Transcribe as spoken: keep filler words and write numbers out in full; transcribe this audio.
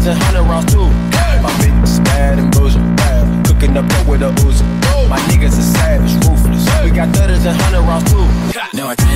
thudders and hundred rounds too. My bitch is bad and bullshit. Cooking up dope with a Uzi. My niggas are savage, ruthless. We got thudders and hundred rounds too. No, I can't.